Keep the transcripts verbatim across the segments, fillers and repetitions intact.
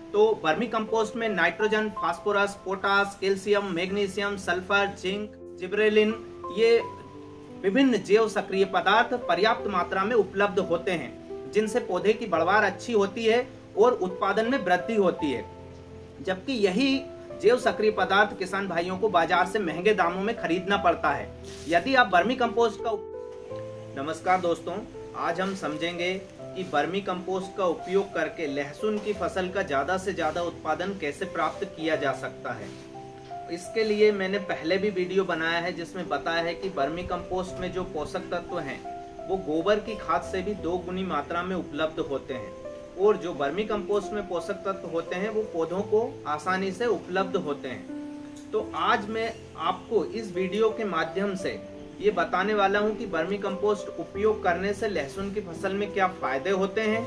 तो vermi compost में nitrogen, phosphorus, potash, calcium, magnesium, sulphur, zinc, gibberellin ये विभिन्न जैव सक्रिय पदार्थ पर्याप्त मात्रा में उपलब्ध होते हैं, जिनसे पौधे की बढ़वार अच्छी होती है और उत्पादन में वृद्धि होती है। जबकि यही जैव सक्रिय पदार्थ किसान भाइयों को बाजार से महंगे दामों में खरीदना पड़ता है। यदि आप वर्मी कंपोस्ट का नमस्कार दोस्तों, आज हम समझेंगे कि वर्मी कंपोस्ट का उपयोग करके लहसुन की फसल का ज्यादा से ज्यादा उत्पादन कैसे प्राप्त किया जा सकता है। इसके लिए मैंने पहले भी वीडियो बनाया है जिसमें बताया है कि वर्मी कंपोस्ट में जो पोषक तत्व हैं वो गोबर की खाद से भी दो गुनी मात्रा में उपलब्ध होते हैं, और जो वर्मी कंपोस्ट में पोषक तत्व होते हैं वो पौधों को आसानी से उपलब्ध होते हैं। तो आज मैं आपको इस वीडियो के माध्यम से ये बताने वाला हूं कि वर्मी कंपोस्ट उपयोग करने से लहसुन की फसल में क्या फायदे होते हैं,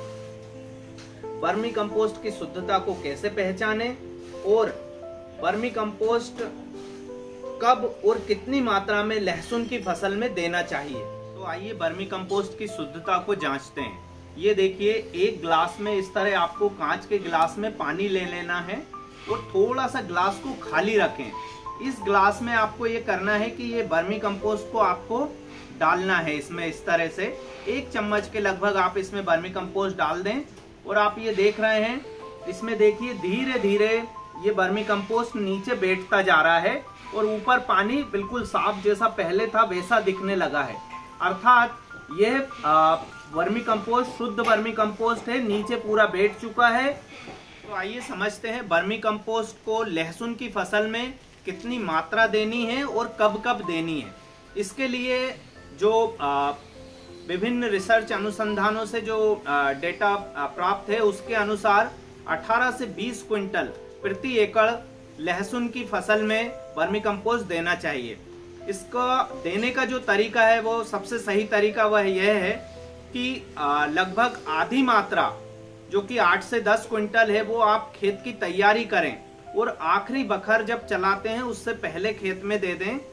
वर्मी कंपोस्ट की शुद्धता को कैसे पहचानें और वर्मी कंपोस्ट कब और कितनी मात्रा में लहसुन की फसल में देना चाहिए। तो आइए वर्मी कंपोस्ट की शुद्धता को जांचते हैं। ये देखिए, एक ग्लास में इस तरह आपको कांच के ग्लास में पानी ले लेना है और थोड़ा सा ग्लास को खाली रखें। इस ग्लास में आपको ये करना है कि ये वर्मी कंपोस्ट को आपको डालना है इसमें। इस तरह से एक चम्मच के लगभग आप इसमें वर्मी कंपोस्ट डाल दें और आप ये देख रहे हैं, इसमें देखिए धीरे धीरे ये वर्मी कंपोस्ट नीचे बैठता जा रहा है और ऊपर पानी बिल्कुल साफ जैसा पहले था वैसा दिखने लगा है। अर्थात यह वर्मी कंपोस्ट शुद्ध वर्मी कंपोस्ट है, नीचे पूरा बैठ चुका है। तो आइए समझते हैं वर्मी कंपोस्ट को लहसुन की फसल में कितनी मात्रा देनी है और कब कब देनी है। इसके लिए जो विभिन्न रिसर्च अनुसंधानों से जो डेटा प्राप्त है उसके अनुसार अठारह से बीस क्विंटल प्रति एकड़ लहसुन की फसल में वर्मी कंपोस्ट देना चाहिए। इसका देने का जो तरीका है वो सबसे सही तरीका वह यह है कि लगभग आधी मात्रा जो कि आठ से दस क्विंटल है वो आप खेत की तैयारी करें और आखिरी बखर जब चलाते हैं उससे पहले खेत में दे दें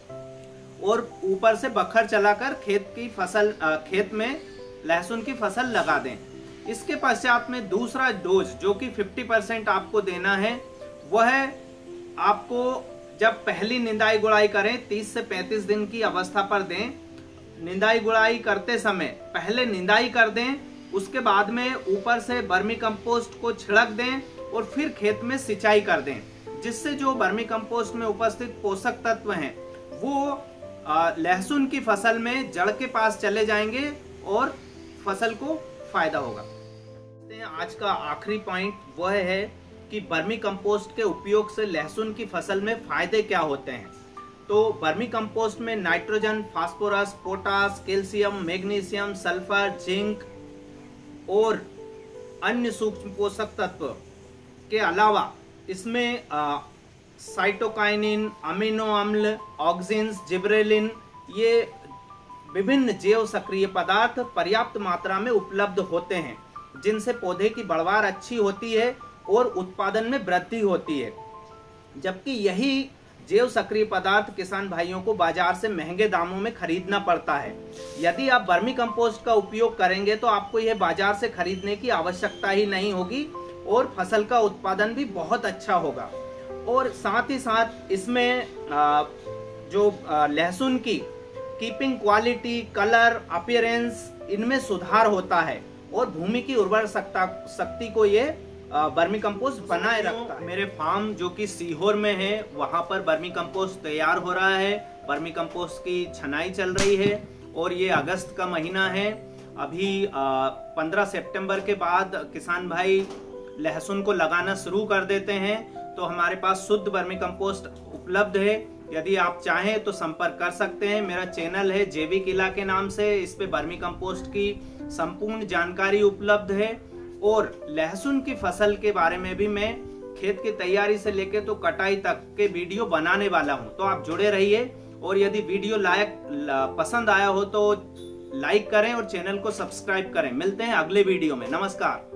और ऊपर से बखर चलाकर खेत की फसल खेत में लहसुन की फसल लगा दें। इसके पश्चात में दूसरा डोज जो कि पचास परसेंट आपको देना है, वह आपको जब पहली निंदाई गुड़ाई करें तीस से पैंतीस दिन की अवस्था पर दें। निंदाई गुड़ाई करते समय पहले निंदाई कर दें, उसके बाद में ऊपर से वर्मी कंपोस्ट को छिड़क दें और फिर खेत में सिंचाई कर दें, जिससे जो वर्मी कंपोस्ट में उपस्थित पोषक तत्व हैं वो लहसुन की फसल में जड़ के पास चले जाएंगे और फसल को फायदा होगा। आज का आखिरी पॉइंट वह है कि वर्मी कंपोस्ट के उपयोग से लहसुन की फसल में फायदे क्या होते हैं। तो वर्मी कंपोस्ट में nitrogen, phosphorus, potash, calcium, magnesium, sulphur, zinc और अन्य सूक्ष्म पोषक तत्व के अलावा इसमें साइटोकाइनिन, अमीनो अम्ल, ऑक्सिन्स, जिब्रेलिन ये विभिन्न जैव सक्रिय पदार्थ पर्याप्त मात्रा में उपलब्ध होते हैं, जिनसे पौधे की बढ़वार अच्छी होती है और उत्पादन में वृद्धि होती है। जबकि यही जैव सक्रिय पदार्थ किसान भाइयों को बाजार से महंगे दामों में खरीदना पड़ता है। यदि आप वर्मी कंपोस्ट का उपयोग करेंगे तो आपको यह बाजार से खरीदने की आवश्यकता ही नहीं होगी और फसल का उत्पादन भी बहुत अच्छा होगा। और साथ ही साथ इसमें जो लहसुन की कीपिंग क्वालिटी, कलर, अपीयरेंस इनमें सुधार होता है और भूमि की उर्वर शक्ति को ये वर्मी कंपोस्ट बनाए रखता है। मेरे फार्म जो कि सीहोर में है वहां पर वर्मी कंपोस्ट तैयार हो रहा है। वर्मी कंपोस्ट की छनाई चल रही है और ये अगस्त का महीना है। अभी पंद्रह सितंबर के बाद किसान भाई लहसुन को लगाना शुरू कर देते हैं। तो हमारे पास शुद्ध वर्मी कंपोस्ट उपलब्ध है। यदि आप चाहें तो संपर्क कर सकते हैं। मेरा चैनल है जैविक इला के नाम से, इस पे वर्मी कंपोस्ट की संपूर्ण जानकारी उपलब्ध है और लहसुन की फसल के बारे में भी मैं खेत की तैयारी से लेकर तो कटाई तक के वीडियो बनाने वाला हूं। तो आप जुड़े रहिए और यदि वीडियो लायक पसंद आया हो तो लाइक करें और चैनल को सब्सक्राइब करें। मिलते हैं अगले वीडियो में। नमस्कार।